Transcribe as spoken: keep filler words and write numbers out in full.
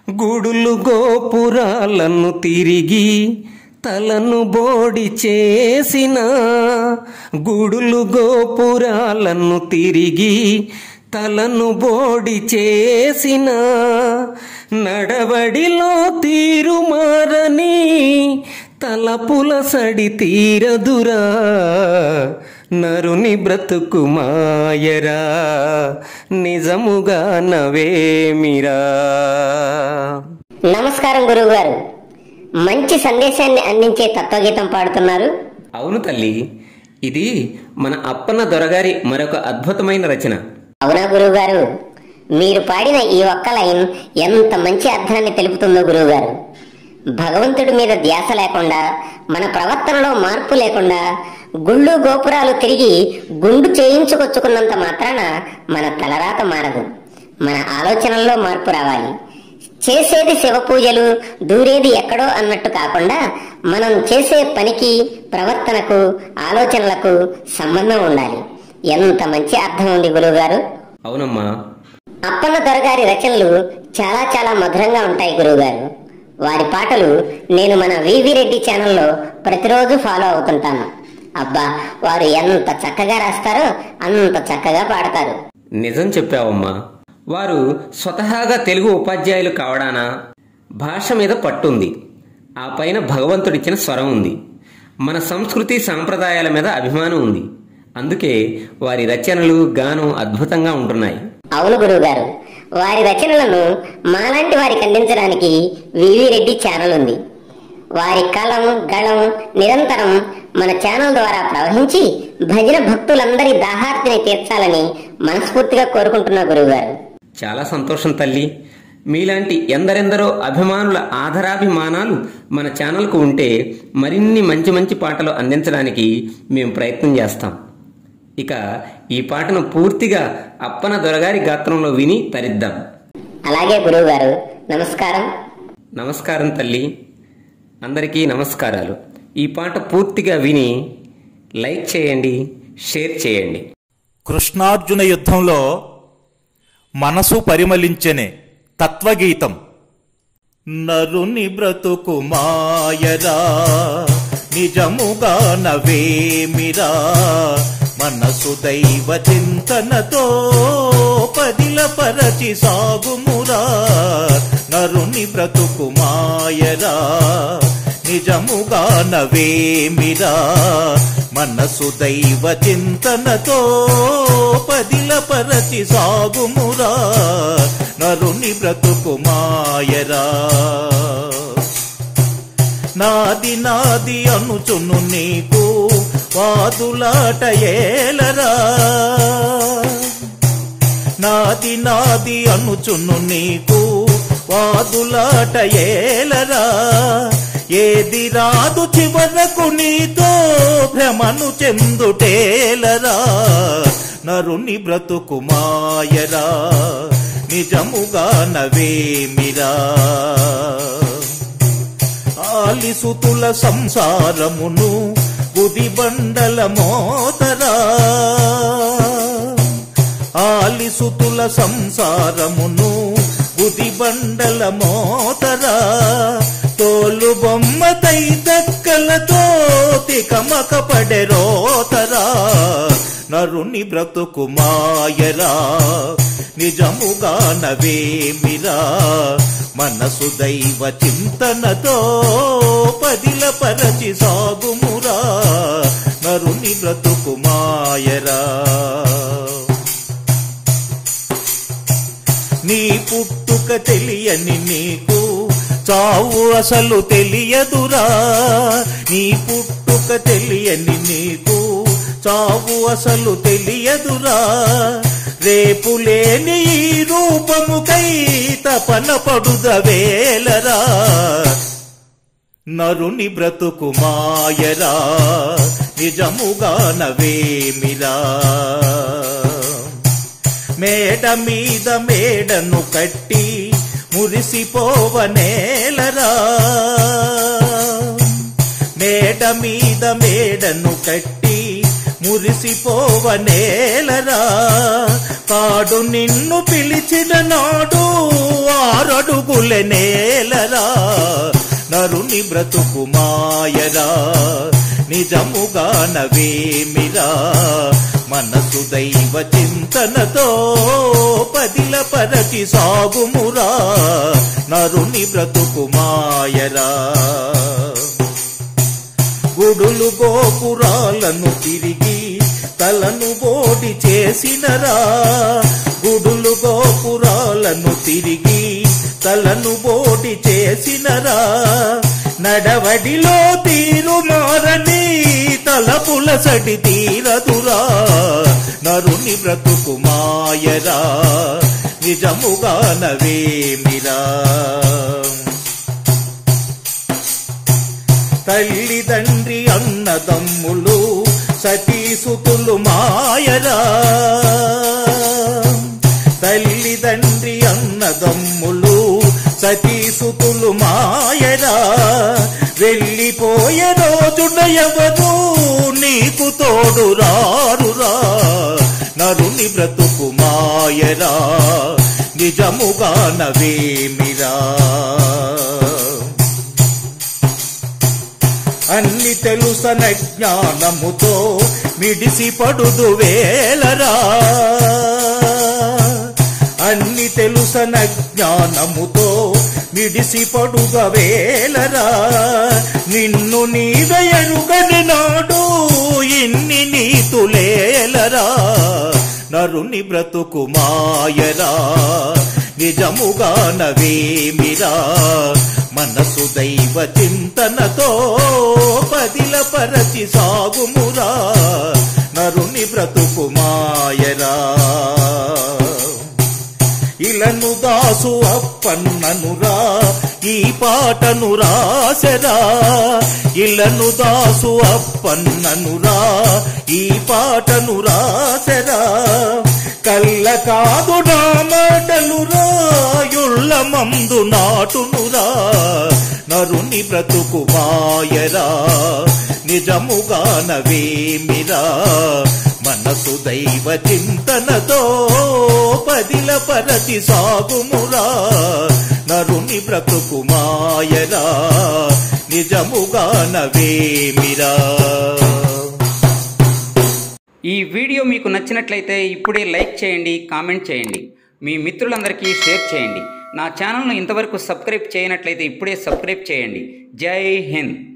గుడులు గోపురాలను తిరిగి తలను బోడి చేసిన, గుడులు గోపురాలను తిరిగి తలను బోడి చేసిన, నడవడిలో తీరుమారని తలపుల సడి తీరదురా, నరుని బ్రతుకు మాయరా నిజముగా నవేమిరా. నమస్కారం గురువు గారు, మంచి సందేశాన్ని అందించే తత్వగీతం పాడుతున్నారు. అవును తల్లి, ఇది మన అప్పన్న దొరగారి మరొక అద్భుతమైన రచన. అవునా గురువు గారు, మీరు పాడిన ఈ ఒక్క లైన్ ఎంత మంచి అర్థాన్ని తెలుపుతుందో గురువు గారు. భగవంతుడి మీద ధ్యాస లేకుండా, మన ప్రవర్తనలో మార్పు లేకుండా గుళ్ళు గోపురాలు తిరిగి గుండు చేయించుకొచ్చుకున్నంత మాత్రాన మన తలరాత మారదు. మన ఆలోచనల్లో మార్పు రావాలి. చేసేది శివ పూజలు, దూరేది ఎక్కడో అన్నట్టు కాకుండా మనం చేసే పనికి, ప్రవర్తనకు, ఆలోచనలకు సంబంధం ఉండాలి. ఎంత మంచి అర్థం ఉంది గురువు గారు. అవునమ్మా. అప్పన్న దొరగారి రచనలు చాలా చాలా మధురంగా ఉంటాయి గురువు గారు. వారి పాటలు నేను మన వివి రెడ్డి ఛానల్లో ప్రతిరోజు ఫాలో అవుతుంటాను. అబ్బా, వారు ఎంత చక్కగా రాస్తారో అంత చక్కగా పాడతారు. నిజం చెప్పావమ్మా. వారు స్వతహాగా తెలుగు ఉపాధ్యాయులు కావడాన భాష మీద పట్టుంది. ఆ పైన భగవంతుడిచ్చిన స్వరం ఉంది. మన సంస్కృతి సాంప్రదాయాల మీద అభిమానం ఉంది. అందుకే వారి రచనలు, గానం అద్భుతంగా ఉంటున్నాయి. అవును గురువు గారు, వారి రచనలను మాలాంటి వారికి అందించడానికి వివి రెడ్డి ఛానల్ ఉంది. వారి కలం, గళం నిరంతరం మన ఛానల్ ద్వారా ప్రవహించి భజన భక్తులందరి దాహార్తిని తీర్చాలని మనస్ఫూర్తిగా కోరుకుంటున్నా గురువు గారు. చాలా సంతోషం తల్లి. మీలాంటి ఎందరెందరో అభిమానుల ఆదరాభిమానాలు మన ఛానల్కు ఉంటే మరిన్ని మంచి మంచి పాటలు అందించడానికి మేము ప్రయత్నం చేస్తాం. ఇక ఈ పాటను పూర్తిగా అప్పన్న దొరగారి గాత్రంలో విని తరిద్దాం. అలాగే గురువు గారు, నమస్కారం. నమస్కారం తల్లి. అందరికీ నమస్కారాలు. ఈ పాట పూర్తిగా విని లైక్ చేయండి, షేర్ చేయండి. కృష్ణార్జున యుద్ధంలో మనసు పరిమళించెనే తత్వగీతం. నరుని బ్రతుకు మాయరా నిజముగా నవేమిరా, మనసు దైవ చింతనతో పదిల పరచి సాగుమురా. నరుని బ్రతుకు మాయరా నిజముగా నవేమిరా, మనసు దైవ చింతనతో పదిల పరచి సాగుమురా. నరుని బ్రతుకు మాయరా. నాది నాది అనుచును నీకు వాదులాట ఏలరా, నాది నాది అనుచును నీకు వాదులాట ఏలరా. ఏది రాదు చివరకు నీతో భ్రమను చెందుటేలరా. నరుని బ్రతుకు మాయరా నిజముగా నవేమిరా. ఆలిసుతుల సంసారమును గుదిబండల మోతరా, ఆలిసుతుల సంసారమును గుదిబండల మోతరా. తోలు బొమ్మ తై దక్కలతో తికమక పడెరోతరా. నరుని బ్రతుకు మాయరా నిజముగా నవేమిరా, మనసు దైవ చింతనతో పదిల పరచి సాగుమురా. నరుని బ్రతుకు మాయరా. నీ పుట్టుక తెలియని నీకు చావు అసలు తెలియదురా. నీ పుట్టుక తెలియని నీకు చావు అసలు తెలియదురా. రేపు లేని ఈ రూపముకై తపన పడుదవేలరా. నరుని బ్రతుకు మాయరా నిజముగా నవేమిరా. మేడ మీద మేడను కట్టి మురిసిపోవనేలరా. మేడ మీద మేడను కట్టి మురి మురిసిపోవనేలరా. కాడు నిన్ను పిలిచిన నాడు ఆరడుగుల నేలరా. నరుని బ్రతుకు మాయరా నిజముగా నవేమిరా. మనసు దైవ చింతనతో పదిల పరచి సాగుమురా. నరుని బ్రతుకు మాయరా. గుడులు గోపురాలను తిరిగి తలను బోడి చేసినరా. గుడులు గోపురాలను తిరిగి తలను బోడి చేసినరా. నడవడిలో తీరు మారని తలపుల సడి తీరదురా. నరుని బ్రతుకు మాయరా నిజముగా నవేమిరా. తల్లిదండ్రి అన్నదమ్ములు సతీసుతులు మాయరా. తల్లిదండ్రి అన్నదమ్ములు సతీసుతులు మాయరా. వెళ్ళిపోయే రోజున ఎవరు నీకు తోడు రారురా. నరుని బ్రతుకు మాయరా నిజముగా నవేమిరా. అన్ని తెలుసన జ్ఞానముతో మిడిసి పడుదు వేలరా. అన్ని తెలుసన జ్ఞానముతో మిడిసి పడుగ వేలరా. నిన్ను నీద ఎరుగని నాడు ఇన్ని నీతులేలరా. నరుని బ్రతుకు మాయరా నిజముగా నవేమిరా. మనసు దైవ చింతనతో పదిల పరచి సాగుమురా. నరుని బ్రతుకు మాయరా. ఇలను దాసు అప్పన్ననురా ఈ పాటను రాసెరా. ఇలను దాసు అప్పన్ననురా ఈ పాటను రాసెరా. కళ్ళ కాదు నా మాటలురా యుళ్ళ మందు నాటునురా. నరుని బ్రతుకు మాయరా నిజముగా నవేమిరా. మనసు దైవ చింతనతో పదిల పరచి సాగుమురా. నరుని బ్రతుకు మాయరా నిజముగా నవేమిరా. ఈ వీడియో మీకు నచ్చినట్లయితే ఇప్పుడే లైక్ చేయండి, కామెంట్ చేయండి, మీ మిత్రులందరికీ షేర్ చేయండి. నా ఛానల్ను ఇంతవరకు సబ్స్క్రైబ్ చేయనట్లయితే ఇప్పుడే సబ్స్క్రైబ్ చేయండి. జై హింద్.